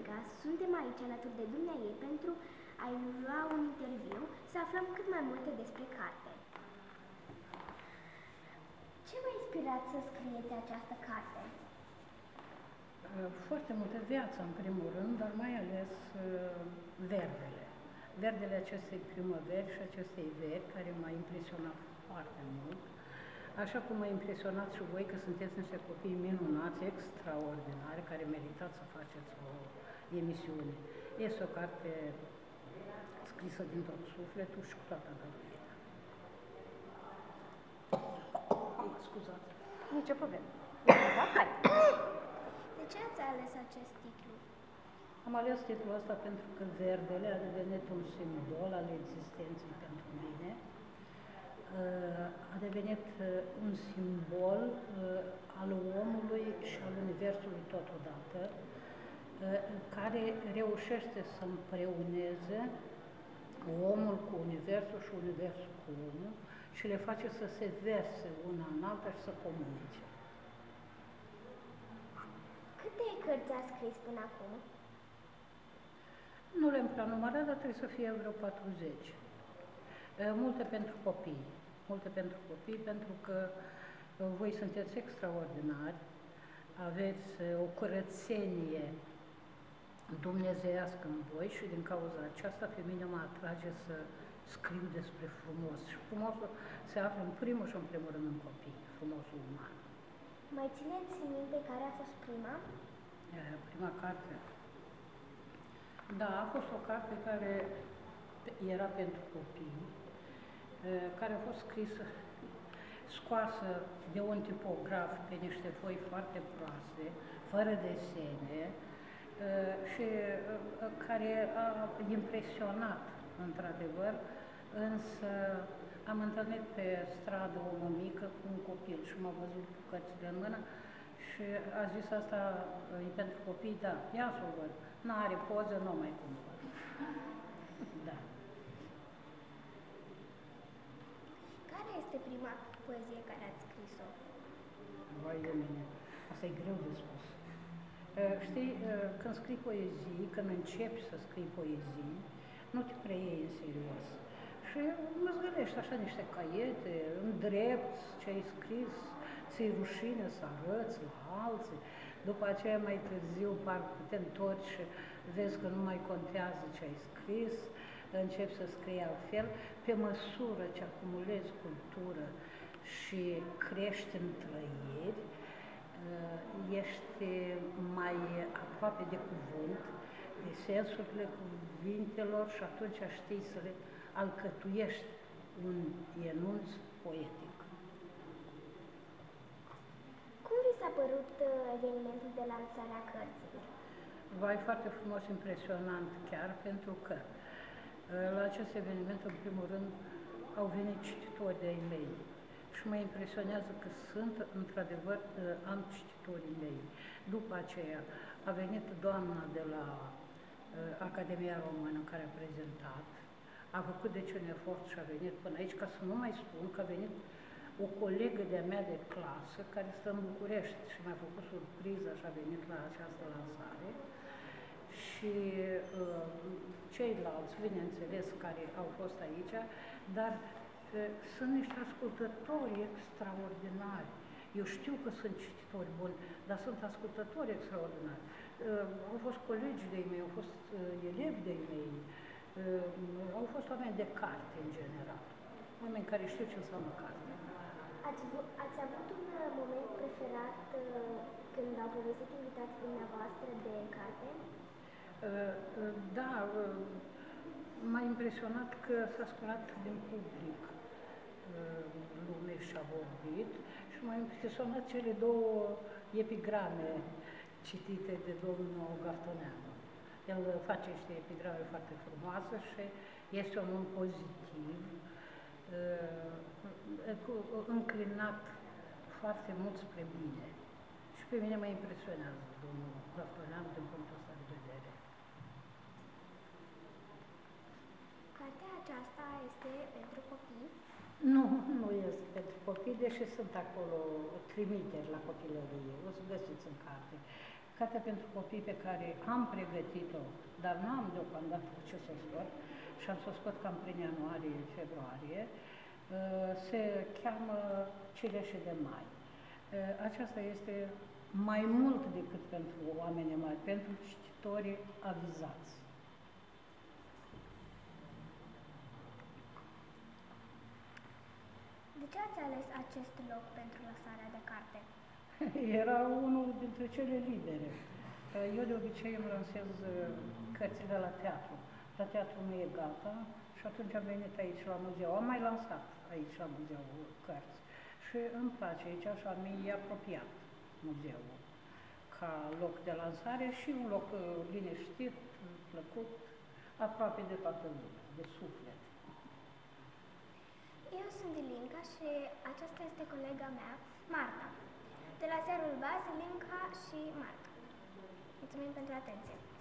Monica, suntem aici alături de dumneavoastră pentru a-i lua un interviu, să aflăm cât mai multe despre carte. Ce v-a inspirat să scrieți această carte? Foarte multă viață, în primul rând, dar mai ales verdele. Verdele acestei primăveri și acestei veri, care m-a impresionat foarte mult. Așa cum m-a impresionat și voi, că sunteți niște copii minunați, extraordinari, care meritați să faceți o emisiune. Este o carte scrisă din tot sufletul și cu toată dăruirea. Scuzați. Nicio problemă. Da, hai. De ce ați ales acest titlu? Am ales titlul ăsta pentru că verdele a devenit un simbol al existenței pentru mine. A devenit un simbol al omului și al universului totodată, care reușește să împreuneze omul cu universul și universul cu omul și le face să se verse una în alta și să comunice. Câte cărți ați scris până acum? Nu le-am prea numărat, dar trebuie să fie vreo 40. Multe pentru copii. Multe pentru copii, pentru că voi sunteți extraordinari, aveți o curățenie dumnezeiască în voi și din cauza aceasta pe mine mă atrage să scriu despre frumos. Și frumosul se află în primul și în primul rând în copii, frumosul uman. Mai țineți minte care a fost prima? Prima carte? Da, a fost o carte care era pentru copii, care a fost scrisă, scoasă de un tipograf pe niște foi foarte proaste, fără desene, și care a impresionat, într-adevăr, însă am întâlnit pe stradă o mămică cu un copil și m-a văzut cu cărțile în mână și a zis asta e pentru copii, da, ia să o văd, n-are poză, nu mai cumpăr. Da. Care este prima poezie care ați scris-o? Vai de mine, asta e greu de spus. Știi, când scrii poezii, când începi să scrii poezii, nu te preiei în serios. Și îți gândești așa niște caiete, îndrepți ce ai scris, ți-i rușine să arăți la alții, după aceea mai târziu parcă te întorci și vezi că nu mai contează ce ai scris, începi să scrii altfel, pe măsură ce acumulezi cultură și crești în trăiri, ești mai aproape de cuvânt, de sensurile cuvintelor și atunci știi să le alcătuiești un enunț poetic. Cum vi s-a părut evenimentul de lansare a cărții? Vai, foarte frumos, impresionant chiar, pentru că la acest eveniment, în primul rând, au venit cititori de-ai mei. Și mă impresionează că sunt, într-adevăr, am cititorii mei. După aceea a venit doamna de la Academia Română care a prezentat, a făcut deci un efort și a venit până aici, ca să nu mai spun că a venit o colegă de-a mea de clasă care stă în București și mi-a făcut surpriză și a venit la această lansare. Și ceilalți, bineînțeles, care au fost aici, dar sunt niște ascultători extraordinari. Eu știu că sunt cititori buni, dar sunt ascultători extraordinari. Au fost colegi de-ai mei, au fost elevi de-ai mei, au fost oameni de carte în general, oameni care știu ce înseamnă carte. Ați avut un moment preferat când au povestit invitații dumneavoastră de carte? Da, m-a impresionat că s-a sculat din public lume și-a vorbit și m-a impresionat cele două epigrame citite de domnul Gaftoneanu. El face niște epigrame foarte frumoase și este un om pozitiv, înclinat foarte mult spre bine. Și pe mine mă impresionează domnul Gaftoneanu din punctul ăsta de vedere. Cartea aceasta este pentru copii? Nu, nu este pentru copii, deși sunt acolo trimiteri la copilărie. O să găsiți în carte. cartea pentru copii pe care am pregătit-o, dar nu am deocamdată cu ce să o scot și am să o scot cam prin ianuarie-februarie, se cheamă Cireșe de Mai. Aceasta este mai mult decât pentru oameni mari, pentru cititorii avizați. De ce ați ales acest loc pentru lăsarea de carte? Era unul dintre cele libere. Eu de obicei îmi lansez cărțile la teatru. La teatru nu e gata și atunci am venit aici la muzeu. Am mai lansat aici la muzeu cărți. Și îmi place aici, așa mi-e apropiat muzeul ca loc de lansare și un loc liniștit, plăcut, aproape de toată lumea, de suflet. Eu sunt Ilinca și aceasta este colega mea, Marta, de la Ziarul Baz, Ilinca și Marta. Mulțumim pentru atenție!